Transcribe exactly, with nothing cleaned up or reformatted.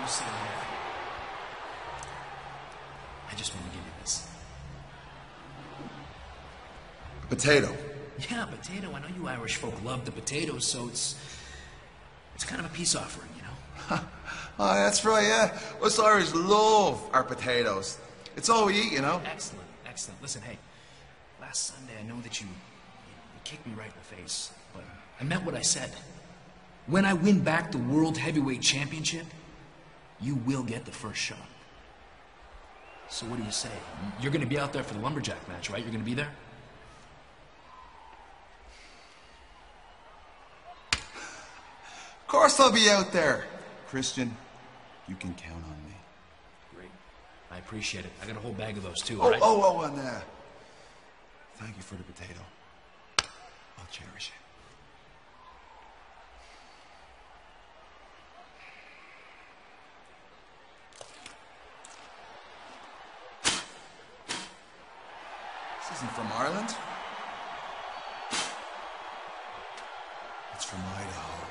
you sit here. I just want to give you this. A potato. Yeah, potato. I know you Irish folk love the potatoes, so it's it's kind of a peace offering, you know? Oh, that's right, yeah. Us Irish love our potatoes. It's all we eat, you know? Excellent, excellent. Listen, hey, last Sunday I know that you, you kicked me right in the face, but I meant what I said. When I win back the World Heavyweight Championship, you will get the first shot. So what do you say? You're going to be out there for the lumberjack match, right? You're going to be there? Of course I'll be out there. Christian, you can count on me. Great. I appreciate it. I got a whole bag of those too, Oh, all right? oh, oh, and uh, thank you for the potato. I'll cherish it. This isn't from Ireland. It's from Idaho.